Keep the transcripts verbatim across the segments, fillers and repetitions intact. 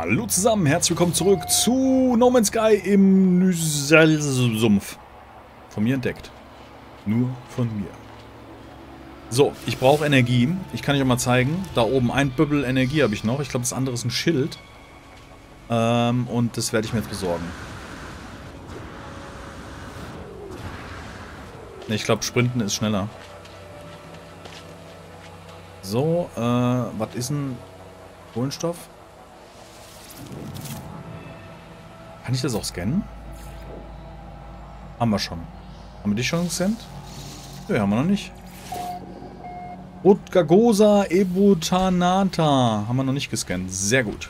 Hallo zusammen, herzlich willkommen zurück zu No Man's Sky im Nüsselsumpf. Von mir entdeckt. Nur von mir. So, ich brauche Energie. Ich kann euch auch mal zeigen. Da oben ein Bübbel Energie habe ich noch. Ich glaube, das andere ist ein Schild. Ähm, und das werde ich mir jetzt besorgen. Ne, ich glaube, Sprinten ist schneller. So, äh, was ist ein Kohlenstoff? Kann ich das auch scannen? Haben wir schon. Haben wir die schon gescannt? Ja, haben wir noch nicht. Rutgagosa ebutanata. Haben wir noch nicht gescannt. Sehr gut.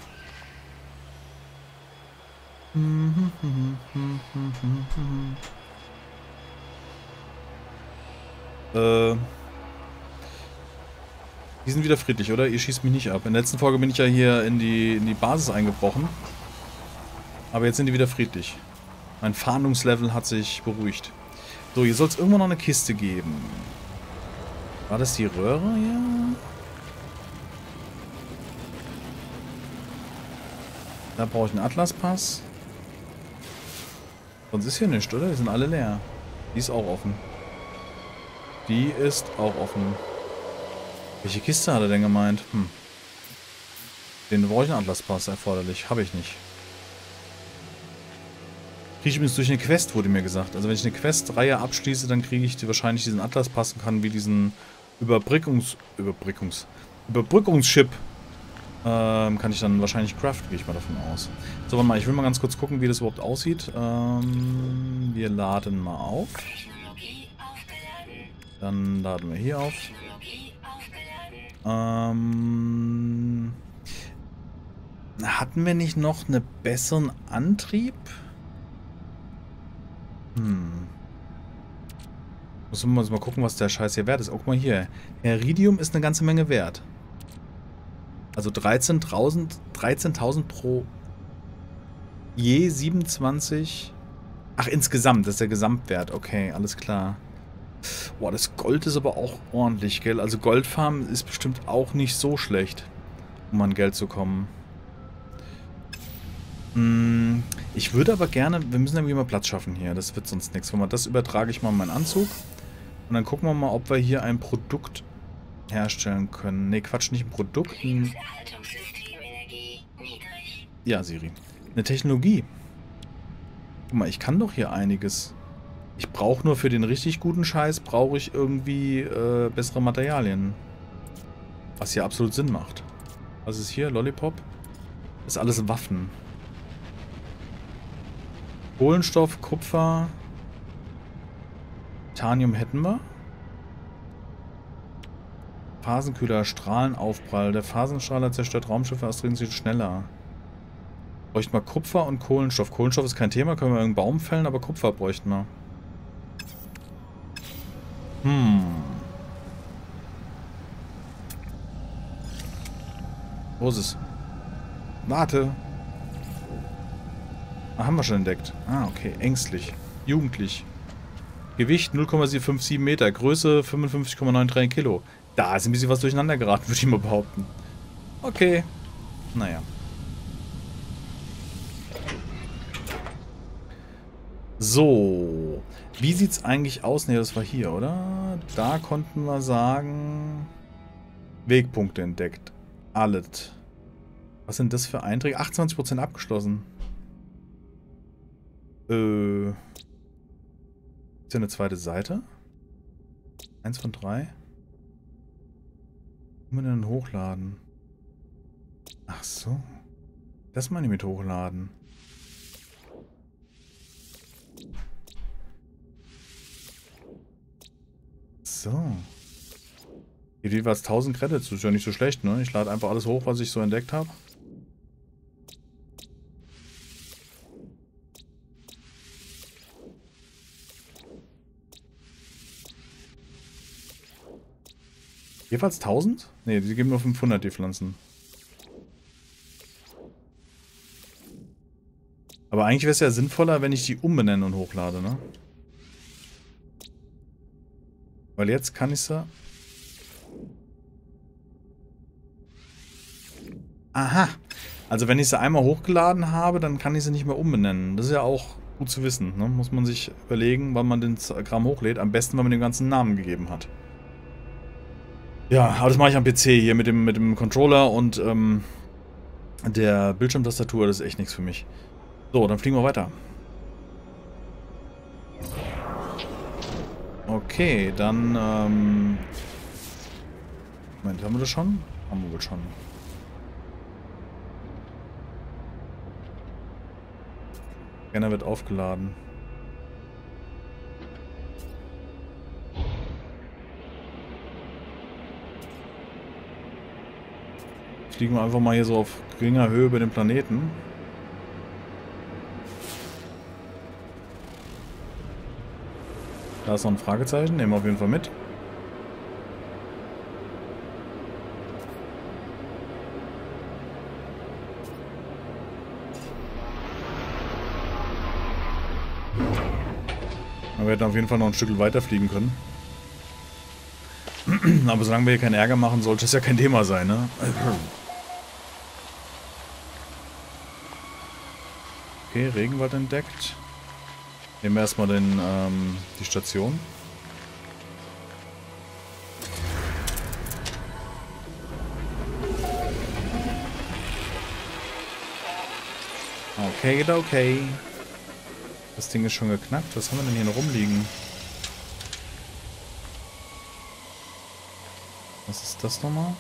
Äh. Die sind wieder friedlich, oder? Ihr schießt mich nicht ab. In der letzten Folge bin ich ja hier in die, in die Basis eingebrochen. Aber jetzt sind die wieder friedlich. Mein Fahndungslevel hat sich beruhigt. So, hier soll es irgendwo noch eine Kiste geben. War das die Röhre hier? Da brauche ich einen Atlaspass. Sonst ist hier nichts, oder? Die sind alle leer. Die ist auch offen. Die ist auch offen. Welche Kiste hat er denn gemeint? Hm. Den brauche ich einen Atlaspass erforderlich. Habe ich nicht. Kriege ich übrigens durch eine Quest, wurde mir gesagt. Also wenn ich eine Questreihe abschließe, dann kriege ich die wahrscheinlich diesen Atlaspass und kann wie diesen Überbrückungs... Überbrückungs... Überbrückungschip ähm, kann ich dann wahrscheinlich craften, gehe ich mal davon aus. So, warte mal, ich will mal ganz kurz gucken, wie das überhaupt aussieht. Ähm, wir laden mal auf. Dann laden wir hier auf. Ähm, hatten wir nicht noch einen besseren Antrieb? Hm. Müssen wir uns mal gucken, was der Scheiß hier wert ist. Oh, guck mal hier. Iridium ist eine ganze Menge wert. Also dreizehntausend pro je siebenundzwanzig. Ach, insgesamt. Das ist der Gesamtwert. Okay, alles klar. Boah, das Gold ist aber auch ordentlich, gell? Also Goldfarm ist bestimmt auch nicht so schlecht, um an Geld zu kommen. Hm, ich würde aber gerne... Wir müssen irgendwie mal Platz schaffen hier. Das wird sonst nichts. Das übertrage ich mal in meinen Anzug. Und dann gucken wir mal, ob wir hier ein Produkt herstellen können. Ne, Quatsch, nicht ein Produkt. Ein ja, Siri. Eine Technologie. Guck mal, ich kann doch hier einiges. Ich brauche nur für den richtig guten Scheiß, brauche ich irgendwie äh, bessere Materialien. Was hier absolut Sinn macht. Was ist hier? Lollipop? Das ist alles Waffen. Kohlenstoff, Kupfer... Titanium hätten wir. Phasenkühler, Strahlenaufprall. Der Phasenstrahler zerstört Raumschiffe astrinsiert schneller. Bräuchten wir Kupfer und Kohlenstoff. Kohlenstoff ist kein Thema, können wir irgendeinen Baum fällen, aber Kupfer bräuchten wir. Hm. Wo ist es? Warte. Ah, haben wir schon entdeckt. Ah, okay. Ängstlich. Jugendlich. Gewicht null Komma fünfundsiebzig Meter, Größe fünfundfünfzig Komma dreiundneunzig Kilo. Da ist ein bisschen was durcheinander geraten, würde ich mal behaupten. Okay. Naja. So. Wie sieht's eigentlich aus? Ne, das war hier, oder? Da konnten wir sagen... Wegpunkte entdeckt. Alles. Was sind das für Einträge? achtundzwanzig Prozent abgeschlossen. Äh... Ist ja eine zweite Seite? Eins von drei. Wie kann man denn hochladen? Ach so. Das meine ich mit hochladen. So. Hier jeweils tausend Credits. Das ist ja nicht so schlecht, ne? Ich lade einfach alles hoch, was ich so entdeckt habe. Jeweils tausend? Ne, die geben nur fünfhundert, die Pflanzen. Aber eigentlich wäre es ja sinnvoller, wenn ich die umbenenne und hochlade, ne? Weil jetzt kann ich sie... Aha! Also wenn ich sie einmal hochgeladen habe, dann kann ich sie nicht mehr umbenennen. Das ist ja auch gut zu wissen. Ne? Muss man sich überlegen, wann man den Kram hochlädt. Am besten, wenn man den ganzen Namen gegeben hat. Ja, aber das mache ich am P C hier mit dem, mit dem Controller und ähm, der Bildschirmtastatur. Das ist echt nichts für mich. So, dann fliegen wir weiter. Okay, dann... Ähm Moment, haben wir das schon? Haben wir wohl schon. Scanner wird aufgeladen. Fliegen wir einfach mal hier so auf geringer Höhe über den Planeten. Da ist noch ein Fragezeichen, nehmen wir auf jeden Fall mit. Wir hätten auf jeden Fall noch ein Stück weiter fliegen können. Aber solange wir hier keinen Ärger machen, sollte es ja kein Thema sein, ne? Okay, Regenwald entdeckt. Nehmen wir erstmal den, ähm, die Station. Okay, geht okay. Das Ding ist schon geknackt. Was haben wir denn hier noch rumliegen? Was ist das nochmal?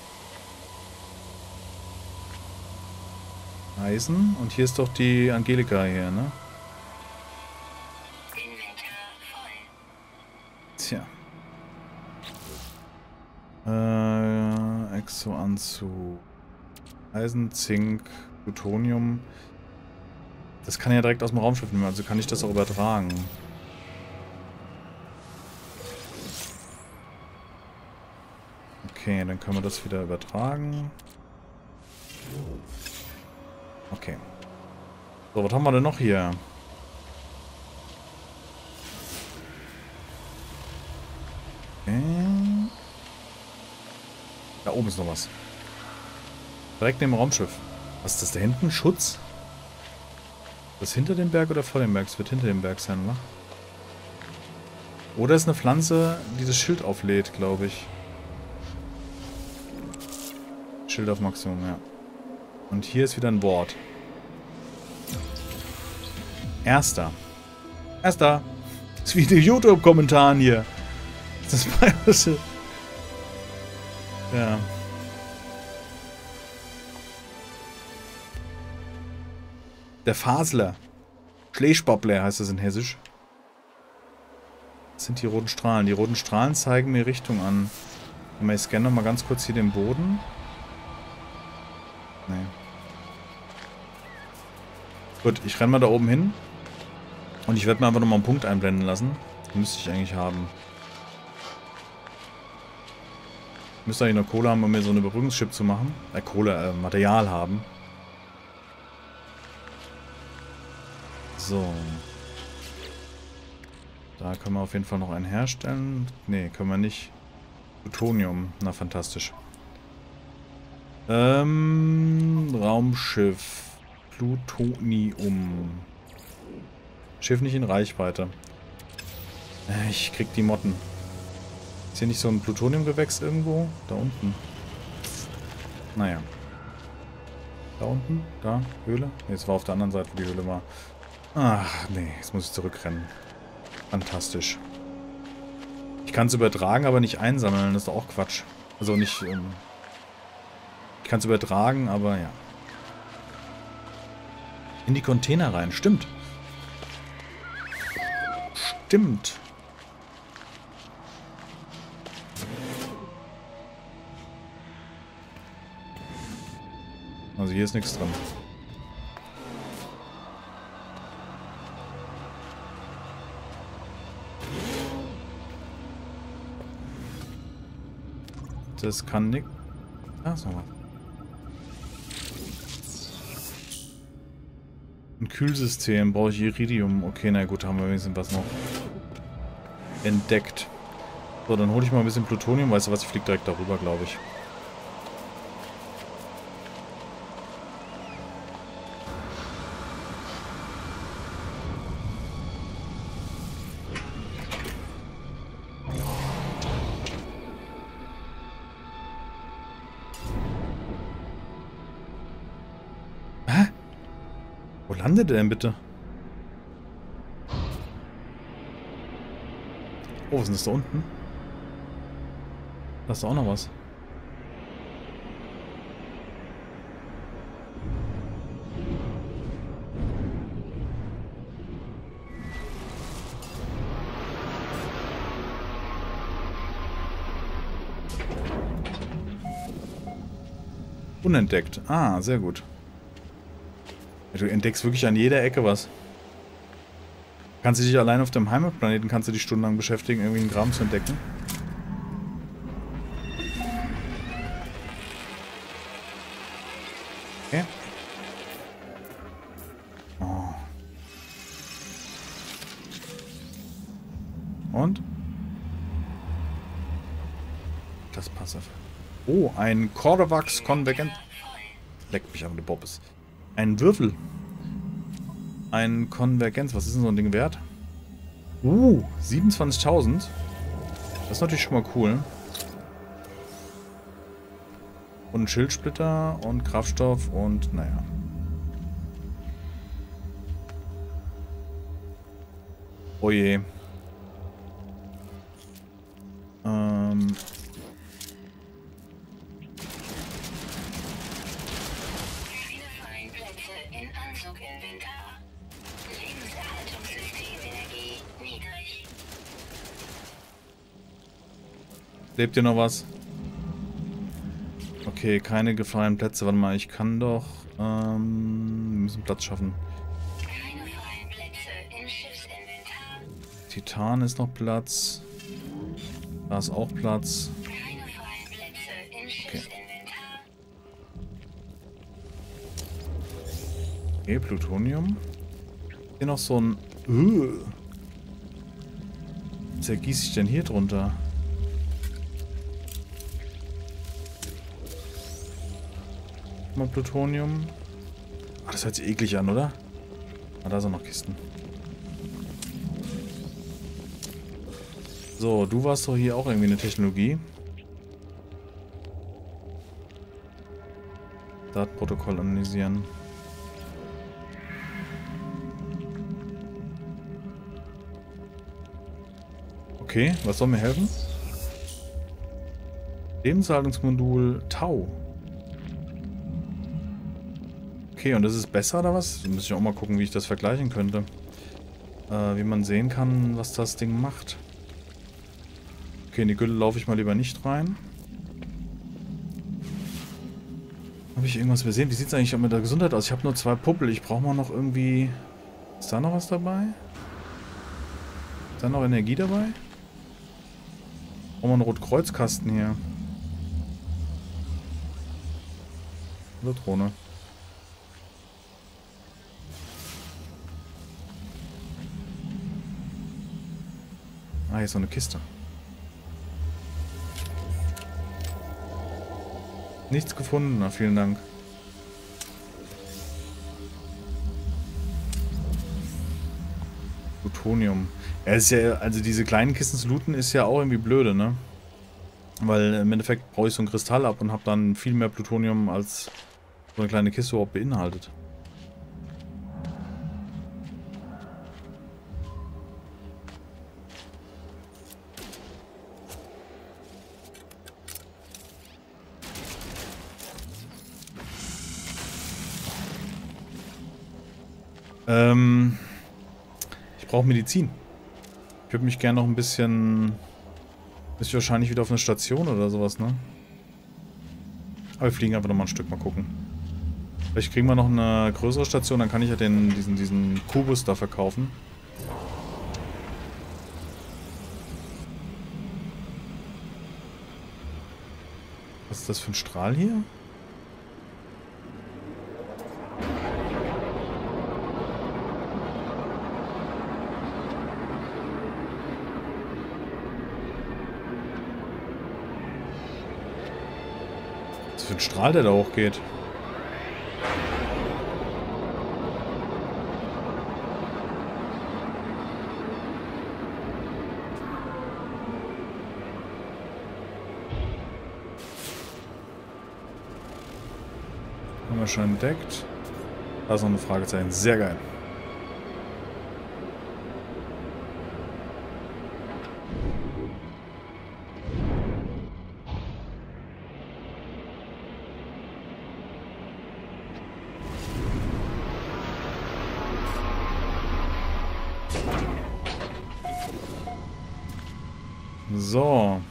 Eisen. Und hier ist doch die Angelika hier, ne? Tja. Äh, Exoanzug. Eisen, Zink, Plutonium. Das kann ja direkt aus dem Raumschiff nehmen, also kann ich das auch übertragen. Okay, dann können wir das wieder übertragen. Okay. So, was haben wir denn noch hier? Okay. Da oben ist noch was. Direkt neben dem Raumschiff. Was ist das da hinten? Schutz? Das hinter dem Berg oder vor dem Berg? Es wird hinter dem Berg sein, oder? Oder ist eine Pflanze, die das Schild auflädt, glaube ich. Schild auf Maximum, ja. Und hier ist wieder ein Wort. Erster. Erster. Das ist wie die YouTube-Kommentaren hier. Das ist bayerische. Ja. Der Fasler. Schleespoppler heißt das in Hessisch. Das sind die roten Strahlen. Die roten Strahlen zeigen mir Richtung an. Ich scanne noch mal ganz kurz hier den Boden. Nee. Gut, ich renne mal da oben hin. Und ich werde mir einfach nochmal einen Punkt einblenden lassen. Den müsste ich eigentlich haben. Ich müsste eigentlich noch Kohle haben, um mir so eine Überbrückungschip zu machen. Äh, Kohle, äh, Material haben. So. Da können wir auf jeden Fall noch einen herstellen. Ne, können wir nicht. Plutonium. Na, fantastisch. Ähm, Raumschiff. Plutonium. Schiff nicht in Reichweite. Ich krieg die Motten. Ist hier nicht so ein Plutoniumgewächs irgendwo? Da unten. Naja. Da unten? Da? Höhle? Ne, es war auf der anderen Seite, wo die Höhle war. Ach, nee. Jetzt muss ich zurückrennen. Fantastisch. Ich kann es übertragen, aber nicht einsammeln. Das ist doch auch Quatsch. Also nicht... Ähm ich kann es übertragen, aber ja. In die Container rein. Stimmt. Stimmt. Also hier ist nichts dran. Das kann nicht. Ah, ist noch was. Ein Kühlsystem, brauche ich Iridium. Okay, na gut, haben wir wenigstens was noch entdeckt. So, dann hole ich mal ein bisschen Plutonium. Weißt du was, ich fliege direkt darüber, glaube ich. Wo landet der denn bitte? Oh, was ist denn das da unten? Da ist auch noch was. Unentdeckt. Ah, sehr gut. Du entdeckst wirklich an jeder Ecke was. Kannst du dich allein auf dem Heimatplaneten, kannst du dich stundenlang beschäftigen, irgendwie einen Graben zu entdecken. Okay. Oh. Und? Das passt auf. Oh, ein Cordovax konvergent. Leckt mich an der Bobbes. Ein Würfel. Ein Konvergenz. Was ist denn so ein Ding wert? Uh, siebenundzwanzigtausend. Das ist natürlich schon mal cool. Und ein Schildsplitter und Kraftstoff und naja. Oh je. Ähm... Lebt hier noch was? Okay, keine gefallenen Plätze. Warte mal, ich kann doch... Ähm, wir müssen Platz schaffen. Keine freien Plätze im Schiffsinventar. Titan ist noch Platz. Da ist auch Platz. Keine freien Plätze im Schiffsinventar. Okay, Plutonium. Hier noch so ein... Uh, was ergieße ich denn hier drunter? Mal Plutonium. Ach, das hört sich eklig an, oder? Ah, da sind noch Kisten. So, du warst doch hier auch irgendwie eine Technologie. Datenprotokoll analysieren. Okay, was soll mir helfen? Lebenshaltungsmodul Tau. Okay, und das ist besser oder was? Da muss ich auch mal gucken, wie ich das vergleichen könnte. Äh, wie man sehen kann, was das Ding macht. Okay, in die Gülle laufe ich mal lieber nicht rein. Habe ich irgendwas übersehen? Wie sieht es eigentlich mit der Gesundheit aus? Ich habe nur zwei Puppel. Ich brauche mal noch irgendwie... Ist da noch was dabei? Ist da noch Energie dabei? Brauchen wir einen Rotkreuzkasten hier. Oder Drohne. Ah, hier ist so eine Kiste. Nichts gefunden. Na, vielen Dank. Plutonium. Ja, ist ja, also diese kleinen Kisten zu looten ist ja auch irgendwie blöde, ne? Weil im Endeffekt brauche ich so einen Kristall ab und habe dann viel mehr Plutonium, als so eine kleine Kiste überhaupt beinhaltet. Ähm, ich brauche Medizin. Ich würde mich gerne noch ein bisschen... Ist wahrscheinlich wieder auf eine Station oder sowas, ne? Aber wir fliegen einfach noch mal ein Stück, mal gucken. Vielleicht kriegen wir noch eine größere Station, dann kann ich ja den, diesen, diesen Kubus da verkaufen. Was ist das für ein Strahl hier? Was für ein Strahl, der da hochgeht. Haben wir schon entdeckt. Da ist noch ein Fragezeichen. Sehr geil. So.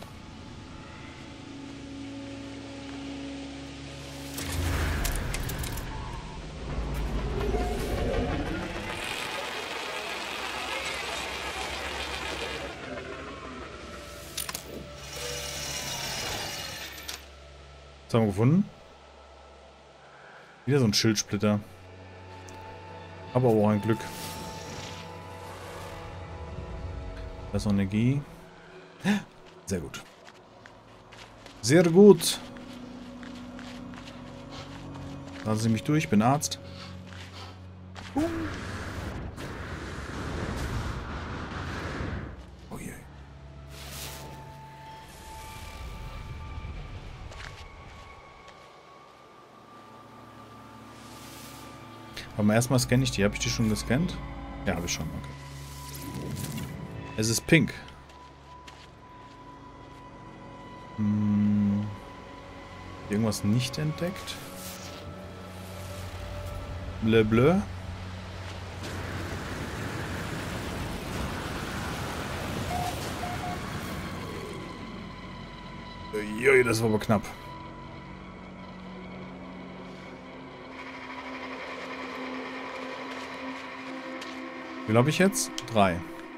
Was haben wir gefunden? Wieder so ein Schildsplitter. Aber auch ein Glück. Da ist noch Energie. Sehr gut. Sehr gut. Lassen Sie mich durch, ich bin Arzt. Oh je. Aber erstmal scanne ich die. Habe ich die schon gescannt? Ja, habe ich schon. Okay. Es ist pink. Hm. Irgendwas nicht entdeckt? Bleu bleu. Uiui, das war aber knapp. Wie glaube ich jetzt? Drei.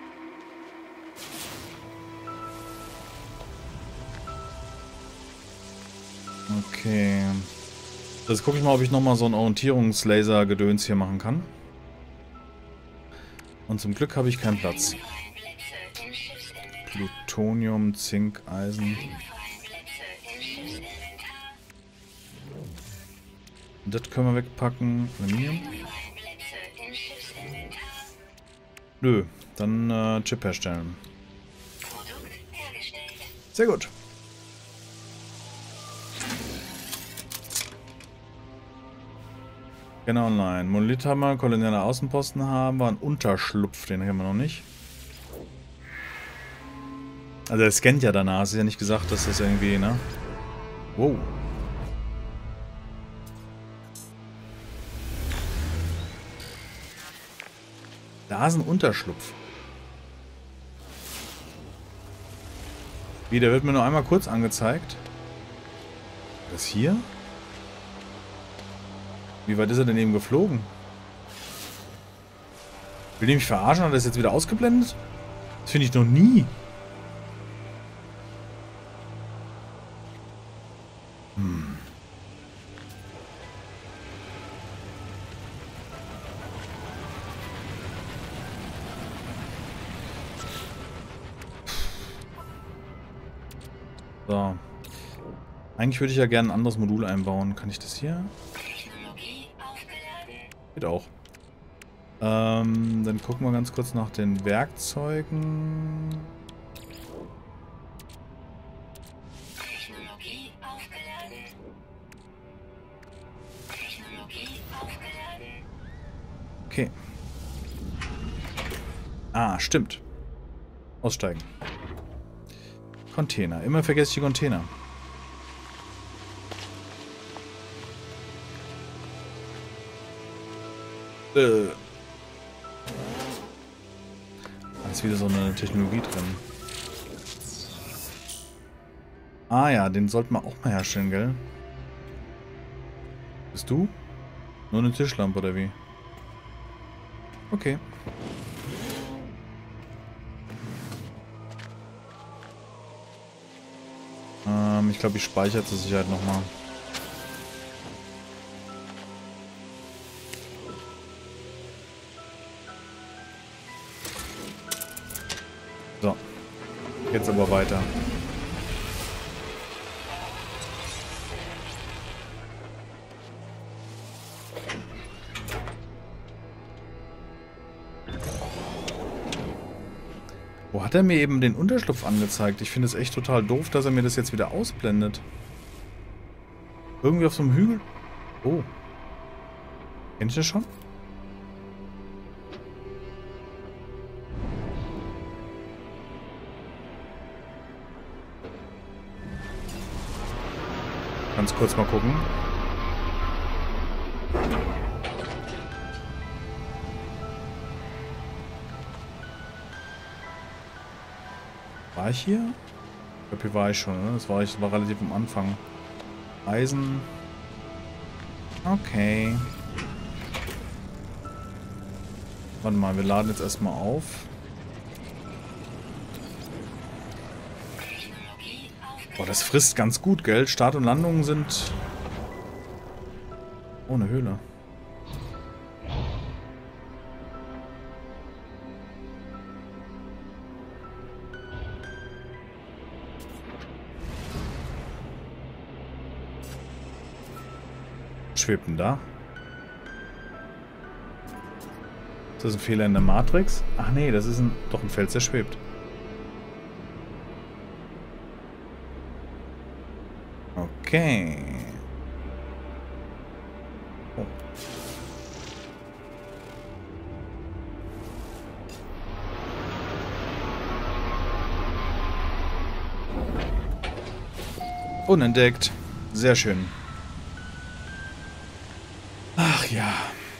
Okay. Jetzt gucke ich mal, ob ich nochmal so ein Orientierungslaser-Gedöns hier machen kann. Und zum Glück habe ich keinen Platz. Plutonium, Zink, Eisen. Das können wir wegpacken. Aluminium. Nö, dann äh, Chip herstellen. Sehr gut. Genau, nein. Monolith haben wir, koloniale Außenposten haben wir, einen Unterschlupf, den haben wir noch nicht. Also er scannt ja danach, es ist ja nicht gesagt, dass das irgendwie, ne? Wow. Da ist ein Unterschlupf. Wie, der wird mir nur einmal kurz angezeigt. Das hier? Wie weit ist er denn eben geflogen? Will die mich verarschen? Hat er das jetzt wieder ausgeblendet? Das finde ich noch nie. Hm. So. Eigentlich würde ich ja gerne ein anderes Modul einbauen. Kann ich das hier? Geht auch. Ähm, dann gucken wir ganz kurz nach den Werkzeugen. Technologie aufgeladen. Technologie aufgeladen. Okay. Ah, stimmt. Aussteigen. Container. Immer vergesse ich die Container. Äh. Da ist wieder so eine Technologie drin. Ah ja, den sollten wir auch mal herstellen, gell? Bist du? Nur eine Tischlampe oder wie? Okay. Ähm, ich glaube, ich speichere zur Sicherheit nochmal. So. Jetzt aber weiter. Wo hat er mir eben den Unterschlupf angezeigt? Ich finde es echt total doof, dass er mir das jetzt wieder ausblendet. Irgendwie auf so einem Hügel. Oh. Kenn ich das schon? Ganz kurz mal gucken. War ich hier? Ich glaube, hier war ich schon, ne? Das war, ich, das war relativ am Anfang. Eisen. Okay. Warte mal, wir laden jetzt erstmal auf. Boah, das frisst ganz gut, gell? Start und Landungen sind... Oh, eine Höhle. Was schwebt denn da? Ist das ein Fehler in der Matrix? Ach nee, das ist ein, doch ein Fels, der schwebt. Okay. Oh. Unentdeckt. Sehr schön. Ach ja.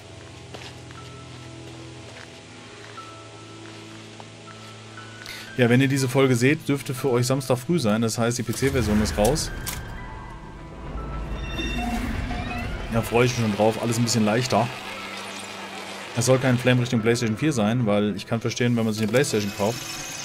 Ja, wenn ihr diese Folge seht, dürfte für euch Samstag früh sein. Das heißt, die P C-Version ist raus. Ja, freue ich mich schon drauf. Alles ein bisschen leichter. Es soll kein Flame Richtung PlayStation vier sein, weil ich kann verstehen, wenn man sich eine PlayStation kauft.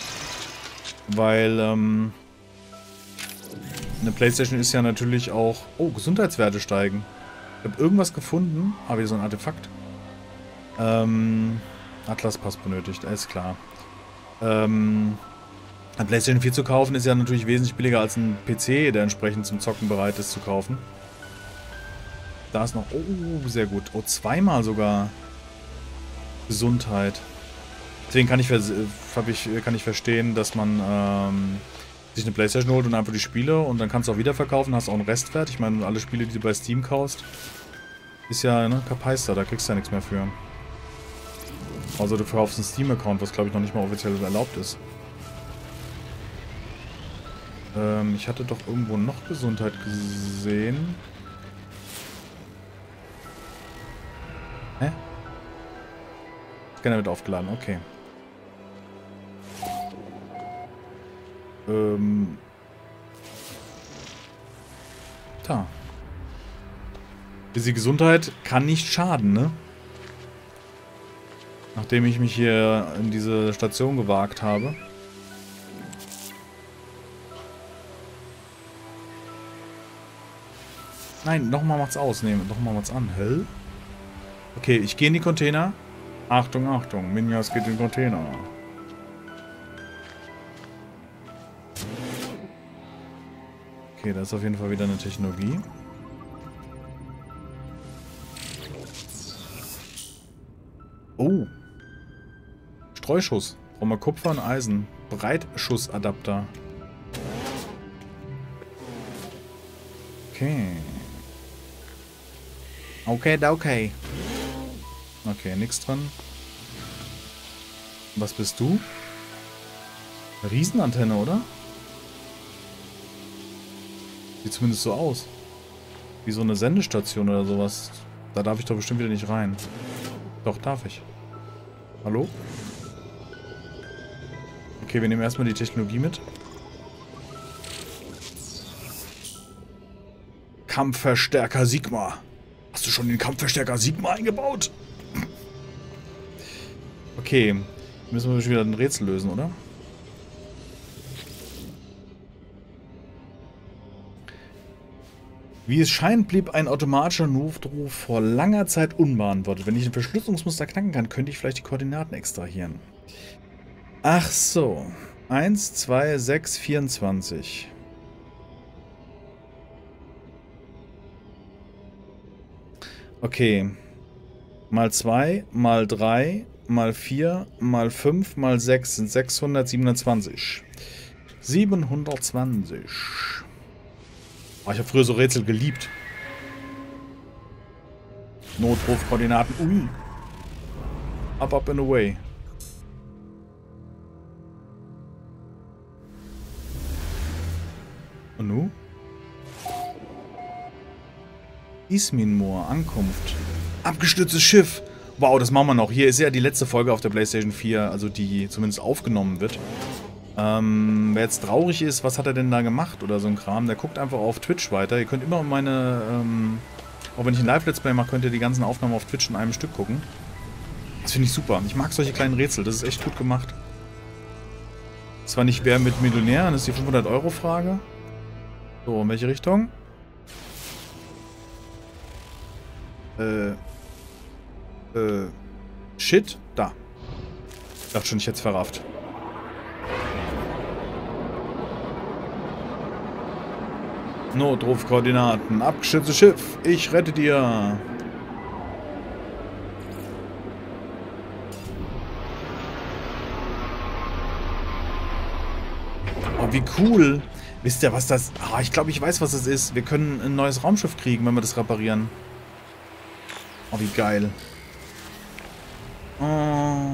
Weil, ähm... eine PlayStation ist ja natürlich auch... Oh, Gesundheitswerte steigen. Ich habe irgendwas gefunden. Ah, wieder so ein Artefakt. Ähm... Atlas-Pass benötigt, alles klar. Ähm... Eine PlayStation vier zu kaufen ist ja natürlich wesentlich billiger als ein P C, der entsprechend zum Zocken bereit ist, zu kaufen. Da ist noch... Oh, sehr gut. Oh, zweimal sogar Gesundheit. Deswegen kann ich, hab ich, kann ich verstehen, dass man ähm, sich eine PlayStation holt und einfach die Spiele und dann kannst du auch wieder verkaufen, hast auch einen Restwert. Ich meine, alle Spiele, die du bei Steam kaufst, ist ja, ne, Kapeister, da kriegst du ja nichts mehr für. Also du verkaufst einen Steam-Account, was glaube ich noch nicht mal offiziell erlaubt ist. Ähm, ich hatte doch irgendwo noch Gesundheit gesehen. Hä? Scanner wird aufgeladen, okay. Ähm. Da. Diese Gesundheit kann nicht schaden, ne? Nachdem ich mich hier in diese Station gewagt habe. Nein, nochmal macht's aus. Nee, nochmal macht's an. Hä? Okay, ich gehe in die Container. Achtung, Achtung. Minjas geht in den Container. Okay, da ist auf jeden Fall wieder eine Technologie. Oh. Streuschuss. Brauchen wir Kupfer und Eisen. Breitschussadapter. Okay. Okay, okay. Okay, nichts dran. Was bist du? Eine Riesenantenne, oder? Sieht zumindest so aus. Wie so eine Sendestation oder sowas. Da darf ich doch bestimmt wieder nicht rein. Doch, darf ich. Hallo? Okay, wir nehmen erstmal die Technologie mit. Kampfverstärker Sigma. Hast du schon den Kampfverstärker Sigma eingebaut? Okay, müssen wir schon wieder ein Rätsel lösen, oder? Wie es scheint, blieb ein automatischer Notruf vor langer Zeit unbeantwortet. Wenn ich ein Verschlüsselungsmuster knacken kann, könnte ich vielleicht die Koordinaten extrahieren. Ach so. eins, zwei, sechs, vierundzwanzig. Okay. Mal zwei, mal drei, mal vier, mal fünf, mal sechs sind sechshundert, siebenhundertzwanzig. siebenhundertzwanzig. Oh, ich habe früher so Rätsel geliebt. Notrufkoordinaten. Ui. Up, up and away. Und nu? Isminmoor, Ankunft. Abgestürztes Schiff. Wow, das machen wir noch. Hier ist ja die letzte Folge auf der PlayStation vier, also die zumindest aufgenommen wird. Ähm, wer jetzt traurig ist, was hat er denn da gemacht oder so ein Kram, der guckt einfach auf Twitch weiter. Ihr könnt immer meine, ähm, auch wenn ich ein Live-Let's Play mache, könnt ihr die ganzen Aufnahmen auf Twitch in einem Stück gucken. Das finde ich super. Ich mag solche kleinen Rätsel, das ist echt gut gemacht. Zwar nicht wer mit Millionär, das ist die fünfhundert Euro Frage. So, in welche Richtung? Äh, äh, Shit, da. Ich dachte schon, ich hätte es verrafft. Notrufkoordinaten, abgeschütztes Schiff, ich rette dir. Oh, wie cool. Wisst ihr, was das... Ah, ich glaube, ich weiß, was das ist. Wir können ein neues Raumschiff kriegen, wenn wir das reparieren. Oh, wie geil. Oh.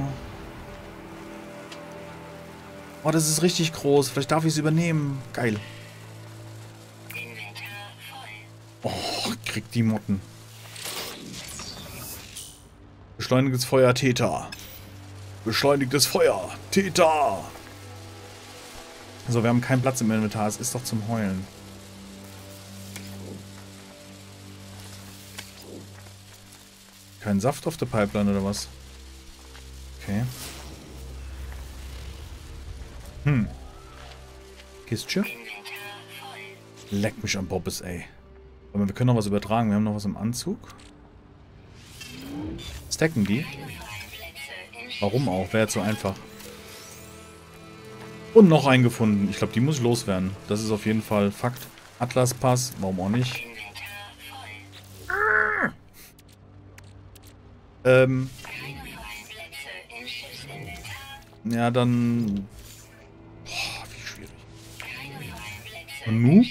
Oh, das ist richtig groß. Vielleicht darf ich es übernehmen. Geil. Oh, krieg die Motten. Beschleunigtes Feuer, Theta. Beschleunigtes Feuer, Theta. So, wir haben keinen Platz im Inventar. Es ist doch zum Heulen. Kein Saft auf der Pipeline oder was? Okay. Hm. Kistchen? Leck mich am Bobbes, ey. Aber wir können noch was übertragen. Wir haben noch was im Anzug. Stacken die? Warum auch? Wäre jetzt so einfach. Und noch einen gefunden. Ich glaube, die muss ich loswerden. Das ist auf jeden Fall Fakt. Atlaspass. Warum auch nicht? Ah. Ähm. Ja, dann... Boah, wie schwierig. Und nu?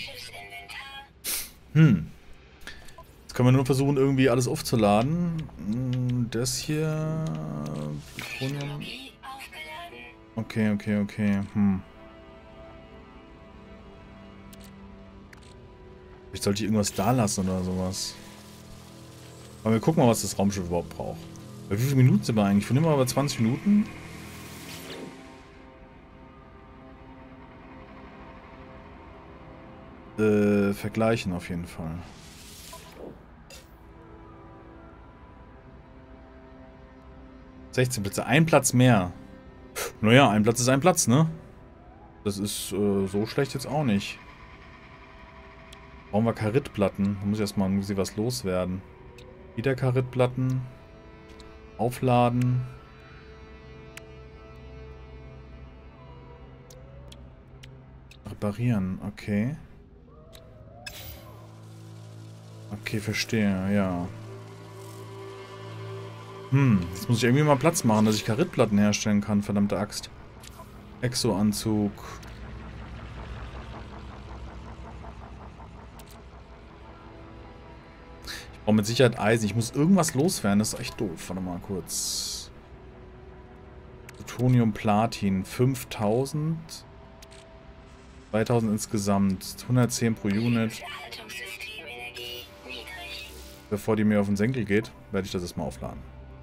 Hm. Jetzt können wir nur versuchen, irgendwie alles aufzuladen. Das hier... Okay, okay, okay. Hm. Vielleicht sollte ich irgendwas da lassen oder sowas. Aber wir gucken mal, was das Raumschiff überhaupt braucht. Bei wie viele Minuten sind wir eigentlich? Von immer aber zwanzig Minuten? Äh, vergleichen auf jeden Fall. sechzehn Plätze. Ein Platz mehr. Naja, ein Platz ist ein Platz, ne? Das ist äh, so schlecht jetzt auch nicht. Brauchen wir Karitplatten. Da muss ich erstmal irgendwie was loswerden. Wieder Karitplatten. Aufladen. Reparieren, okay. Okay, verstehe, ja. Hm, jetzt muss ich irgendwie mal Platz machen, dass ich Karitplatten herstellen kann, verdammte Axt. Exo-Anzug. Ich brauche mit Sicherheit Eisen. Ich muss irgendwas loswerden, das ist echt doof. Warte mal kurz. Plutonium, Platin, fünftausend. zweitausend insgesamt. hundertzehn pro Unit. Bevor die mir auf den Senkel geht, werde ich das erstmal aufladen.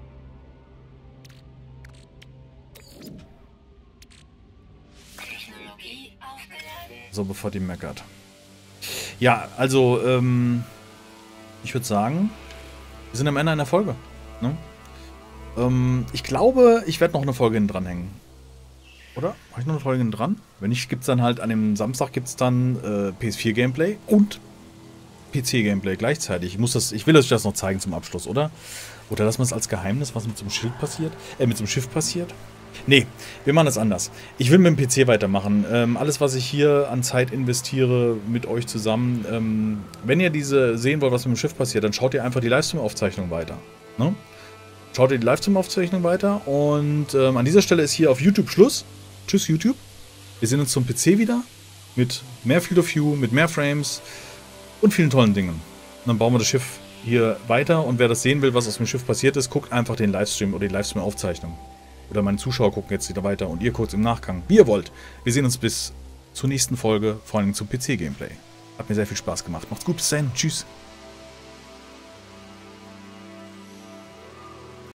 So, bevor die meckert. Ja, also, ähm, ich würde sagen, wir sind am Ende einer Folge. Ne? Ähm, ich glaube, ich werde noch eine Folge hinten dranhängen. Oder? Habe ich noch eine Folge hinten dran? Wenn nicht, gibt es dann halt an dem Samstag gibt's dann äh, P S vier Gameplay und P C Gameplay gleichzeitig. Ich muss das, ich will euch das noch zeigen zum Abschluss, oder? Oder lassen wir es als Geheimnis, was mit so einem Schild passiert? Äh, mit so einem Schiff passiert? Nee, wir machen das anders. Ich will mit dem P C weitermachen. Ähm, alles, was ich hier an Zeit investiere, mit euch zusammen. Ähm, wenn ihr diese sehen wollt, was mit dem Schiff passiert, dann schaut ihr einfach die Livestream-Aufzeichnung weiter. Ne? Schaut ihr die Livestream-Aufzeichnung weiter. Und ähm, an dieser Stelle ist hier auf YouTube Schluss. Tschüss, YouTube. Wir sehen uns zum P C wieder. Mit mehr Field of View, mit mehr Frames und vielen tollen Dingen. Und dann bauen wir das Schiff hier weiter und wer das sehen will, was aus dem Schiff passiert ist, guckt einfach den Livestream oder die Livestream-Aufzeichnung. Oder meine Zuschauer gucken jetzt wieder weiter und ihr guckt im Nachgang, wie ihr wollt. Wir sehen uns bis zur nächsten Folge, vor allem zum P C-Gameplay. Hat mir sehr viel Spaß gemacht. Macht's gut, bis dahin. Tschüss.